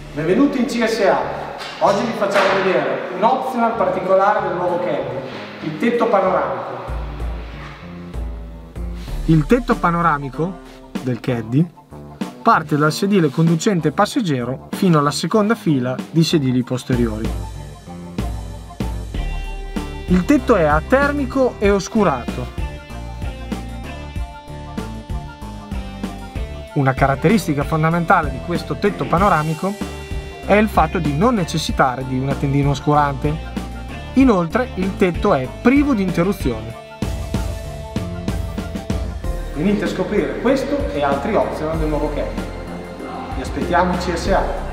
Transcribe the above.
Benvenuti in CSA. Oggi vi facciamo vedere un optional particolare del nuovo caddy, il tetto panoramico. Il tetto panoramico del caddy parte dal sedile conducente passeggero fino alla seconda fila di sedili posteriori. Il tetto è atermico e oscurato. Una caratteristica fondamentale di questo tetto panoramico è il fatto di non necessitare di una tendina oscurante. Inoltre il tetto è privo di interruzioni. Venite a scoprire questo e altri optional del nuovo caddy. Vi aspettiamo in CSA.